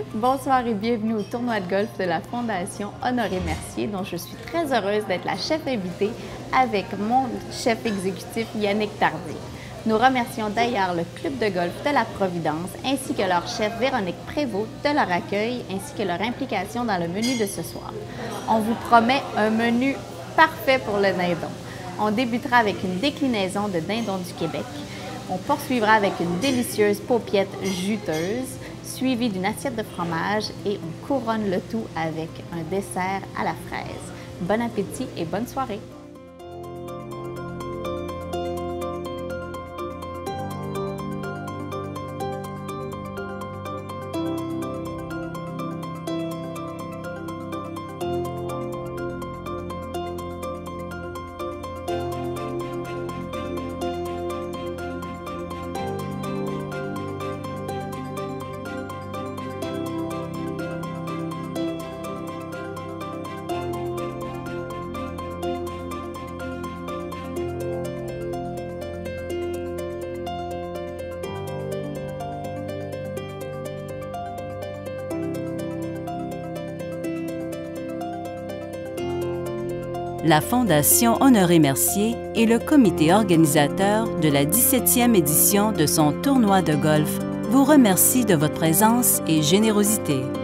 Bonsoir et bienvenue au tournoi de golf de la Fondation Honoré Mercier, dont je suis très heureuse d'être la chef invitée avec mon chef exécutif Yannick Tardy. Nous remercions d'ailleurs le Club de golf de la Providence ainsi que leur chef Véronique Prévost de leur accueil ainsi que leur implication dans le menu de ce soir. On vous promet un menu parfait pour le dindon. On débutera avec une déclinaison de dindon du Québec. On poursuivra avec une délicieuse paupiette juteuse, suivie d'une assiette de fromage et on couronne le tout avec un dessert à la fraise. Bon appétit et bonne soirée! La Fondation Honoré Mercier et le comité organisateur de la 17e édition de son tournoi de golf vous remercient de votre présence et générosité.